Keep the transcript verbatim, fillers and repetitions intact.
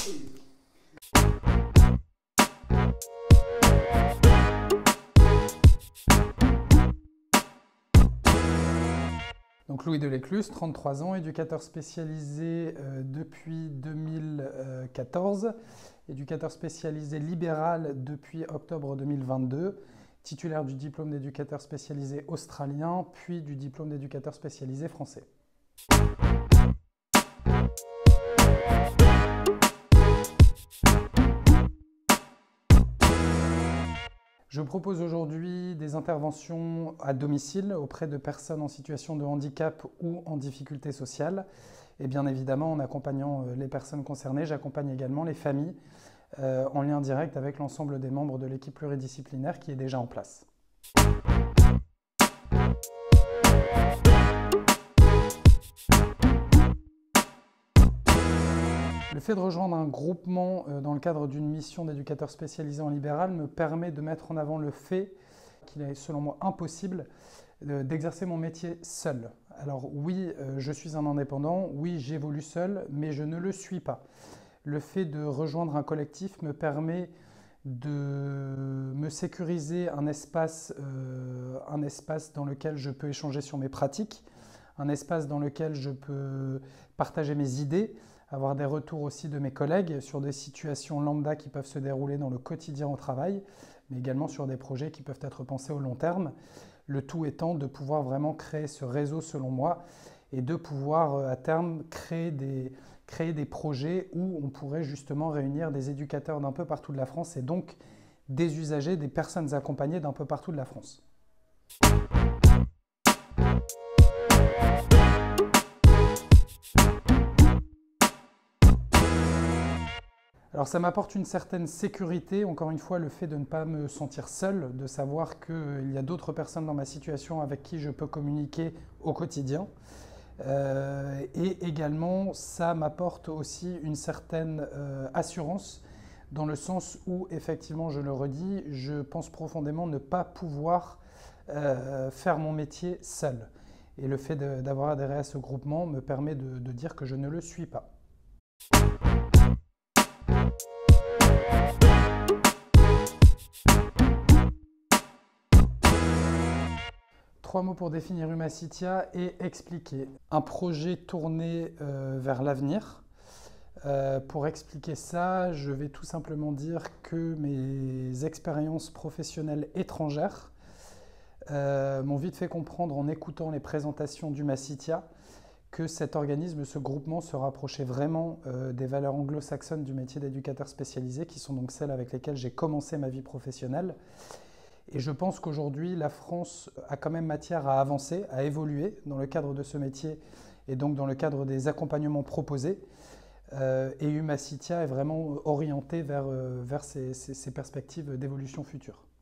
Donc Louis Delécluse, trente-trois ans, éducateur spécialisé euh, depuis deux mille quatorze, éducateur spécialisé libéral depuis octobre deux mille vingt-deux, titulaire du diplôme d'éducateur spécialisé australien, puis du diplôme d'éducateur spécialisé français. Je propose aujourd'hui des interventions à domicile auprès de personnes en situation de handicap ou en difficulté sociale. Et bien évidemment, en accompagnant les personnes concernées, j'accompagne également les familles euh, en lien direct avec l'ensemble des membres de l'équipe pluridisciplinaire qui est déjà en place. Le fait de rejoindre un groupement dans le cadre d'une mission d'éducateur spécialisé en libéral me permet de mettre en avant le fait qu'il est selon moi impossible d'exercer mon métier seul. Alors oui, je suis un indépendant, oui, j'évolue seul, mais je ne le suis pas. Le fait de rejoindre un collectif me permet de me sécuriser un espace, euh, un espace dans lequel je peux échanger sur mes pratiques, un espace dans lequel je peux partager mes idées, avoir des retours aussi de mes collègues sur des situations lambda qui peuvent se dérouler dans le quotidien au travail, mais également sur des projets qui peuvent être pensés au long terme. Le tout étant de pouvoir vraiment créer ce réseau selon moi et de pouvoir à terme créer des, créer des projets où on pourrait justement réunir des éducateurs d'un peu partout de la France et donc des usagers, des personnes accompagnées d'un peu partout de la France. Alors ça m'apporte une certaine sécurité, encore une fois le fait de ne pas me sentir seul, de savoir qu'il y a d'autres personnes dans ma situation avec qui je peux communiquer au quotidien. Euh, et également ça m'apporte aussi une certaine euh, assurance dans le sens où effectivement je le redis, je pense profondément ne pas pouvoir euh, faire mon métier seul. Et le fait d'avoir adhéré à ce groupement me permet de, de dire que je ne le suis pas. Trois mots pour définir Humacitia et expliquer. Un projet tourné euh, vers l'avenir. Euh, pour expliquer ça, je vais tout simplement dire que mes expériences professionnelles étrangères euh, m'ont vite fait comprendre en écoutant les présentations d'Humacitia que cet organisme, ce groupement se rapprochait vraiment euh, des valeurs anglo-saxonnes du métier d'éducateur spécialisé, qui sont donc celles avec lesquelles j'ai commencé ma vie professionnelle. Et je pense qu'aujourd'hui, la France a quand même matière à avancer, à évoluer dans le cadre de ce métier et donc dans le cadre des accompagnements proposés. Euh, et Humacitia est vraiment orienté vers, euh, vers ces, ces, ces perspectives d'évolution future.